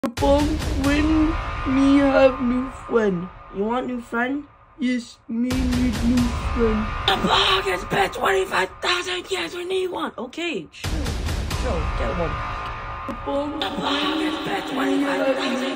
Bong, when me have new friend. You want new friend? Yes, me need new friend. The blog has been 25,000 years. We need one. Okay, sure, get one. The blog has been 25,000